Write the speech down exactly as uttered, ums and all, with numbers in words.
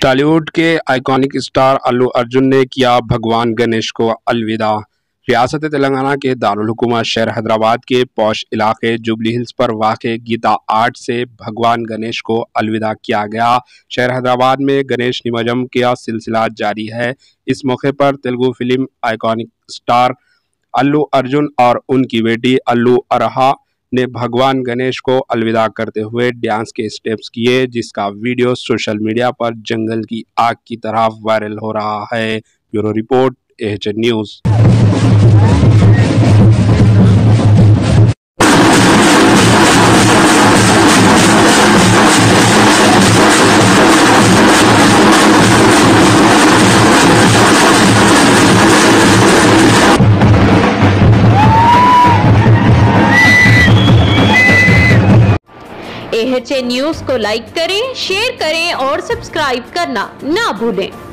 टॉलीवुड के iconic star Allu Arjun ने किया भगवान गणेश को अलविदा। रियासत तेलंगाना के दारुल हुकूमत शहर हैदराबाद के पौश इलाके जुबली हिल्स पर वाक़े गीता आर्ट से भगवान गणेश को अलविदा किया गया। शहर हैदराबाद में गणेश निमज्जन का सिलसिला जारी है। इस मौके पर Telugu film iconic star Allu Arjun और उनकी बेटी अल्लू अरहा ने भगवान गणेश को अलविदा करते हुए डांस के स्टेप्स किए, जिसका वीडियो सोशल मीडिया पर जंगल की आग की तरह वायरल हो रहा है। Bureau report, AHN news. AHN news को लाइक करें, शेयर करें और सब्सक्राइब करना ना भूलें।